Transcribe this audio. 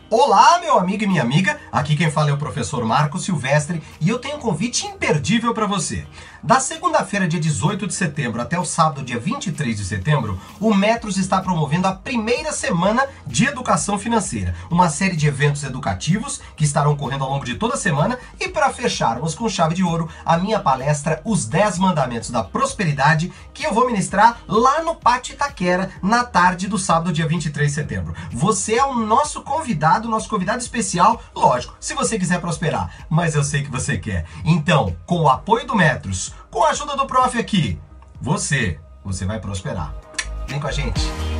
Olá, meu amigo e minha amiga, aqui quem fala é o professor Marco Silvestre e eu tenho um convite imperdível para você. Da segunda-feira, dia 18 de setembro, até o sábado, dia 23 de setembro, o Metros está promovendo a primeira semana de educação financeira, uma série de eventos educativos que estarão ocorrendo ao longo de toda a semana e para fecharmos com chave de ouro a minha palestra Os 10 Mandamentos da Prosperidade, que eu vou ministrar lá no Pátio Itaquera na tarde do sábado, dia 23 de setembro. Você é o nosso convidado especial, lógico, se você quiser prosperar, mas eu sei que você quer. Então, com o apoio do Metros, com a ajuda do prof aqui, você vai prosperar. Vem com a gente.